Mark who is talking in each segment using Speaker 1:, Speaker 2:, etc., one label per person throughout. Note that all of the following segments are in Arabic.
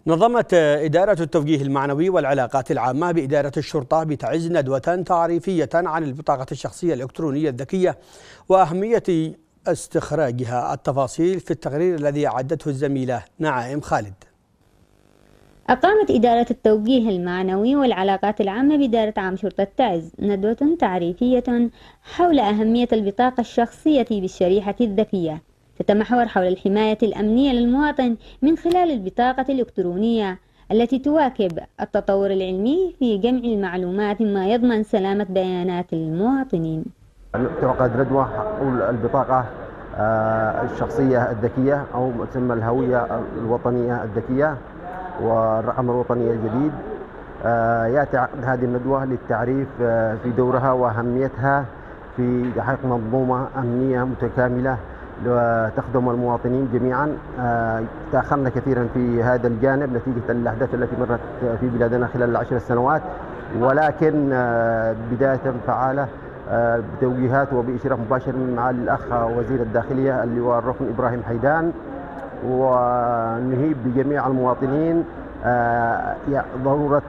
Speaker 1: نظمت إدارة التوجيه المعنوي والعلاقات العامة بإدارة الشرطة بتعز ندوة تعريفية عن البطاقة الشخصية الإلكترونية الذكية وأهمية استخراجها. التفاصيل في التقرير الذي أعدته الزميلة نعائم خالد.
Speaker 2: أقامت إدارة التوجيه المعنوي والعلاقات العامة بإدارة عام شرطة تعز ندوة تعريفية حول أهمية البطاقة الشخصية بالشريحة الذكية، تتمحور حول الحماية الأمنية للمواطن من خلال البطاقة الإلكترونية التي تواكب التطور العلمي في جمع المعلومات مما يضمن سلامة بيانات المواطنين.
Speaker 3: تعقد ندوة حول البطاقة الشخصية الذكية أو ما تسمى الهوية الوطنية الذكية والرقم الوطني الجديد. يأتي عقد هذه الندوة للتعريف في دورها وأهميتها في تحقيق منظومة أمنية متكاملة تخدم المواطنين جميعا. تأخرنا كثيرا في هذا الجانب نتيجة الأحداث التي مرت في بلادنا خلال العشر سنوات، ولكن بداية فعالة بتوجيهات وبإشراف مباشر مع الأخ وزير الداخلية اللواء الركن إبراهيم حيدان، ونهيب بجميع المواطنين ضرورة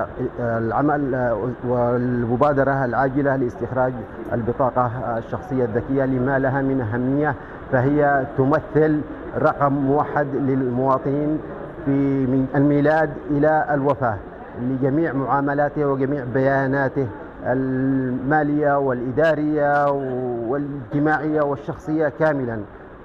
Speaker 3: العمل والمبادرة العاجلة لاستخراج البطاقة الشخصية الذكية لما لها من أهمية، فهي تمثل رقم موحد للمواطنين من الميلاد إلى الوفاة لجميع معاملاته وجميع بياناته المالية والإدارية والاجتماعية والشخصية كاملا،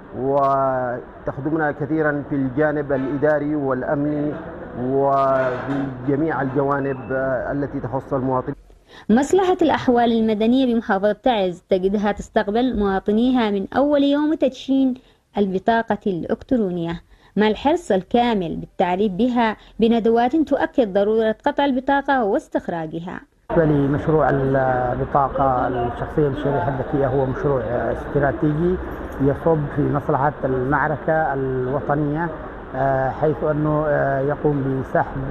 Speaker 3: وتخدمنا كثيرا في الجانب الإداري والأمني وفي جميع الجوانب التي تخص المواطن.
Speaker 2: مصلحة الأحوال المدنية بمحافظة تعز تجدها تستقبل مواطنيها من أول يوم تدشين البطاقة الإلكترونية، مع الحرص الكامل بالتعريف بها بندوات تؤكد ضرورة قطع البطاقة واستخراجها.
Speaker 4: مشروع البطاقة الشخصية بالشريحة الذكية هو مشروع استراتيجي يصب في مصلحة المعركة الوطنية، حيث أنه يقوم بسحب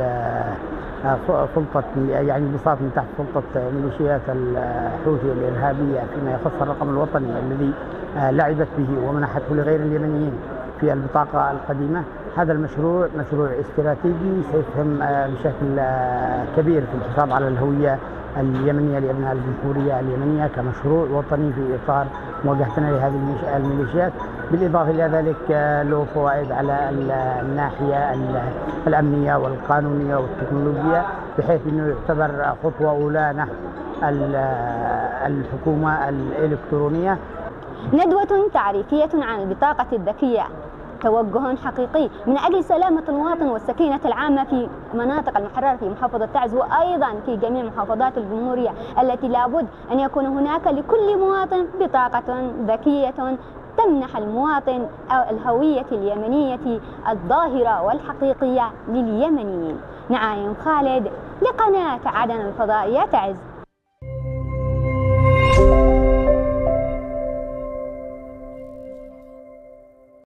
Speaker 4: سلطة يعني بساط من تحت سلطة ميليشيات الحوثي الإرهابية فيما يخص الرقم الوطني الذي لعبت به ومنحته لغير اليمنيين في البطاقة القديمة. هذا المشروع مشروع استراتيجي سيسهم بشكل كبير في الحفاظ على الهوية اليمنية لأبناء الجمهورية اليمنية كمشروع وطني في إطار مواجهتنا لهذه الميليشيات، بالإضافة إلى ذلك له فوائد على الناحية الأمنية والقانونية والتكنولوجية، بحيث أنه يعتبر خطوة أولى نحو الحكومة الإلكترونية.
Speaker 2: ندوة تعريفية عن البطاقة الذكية توجه حقيقي من أجل سلامة المواطن والسكينة العامة في مناطق المحررة في محافظة تعز وأيضا في جميع محافظات الجمهورية التي لابد أن يكون هناك لكل مواطن بطاقة ذكية تمنح المواطن الهوية اليمنية الظاهرة والحقيقية لليمنيين. نعائم خالد لقناة عدن الفضائية تعز.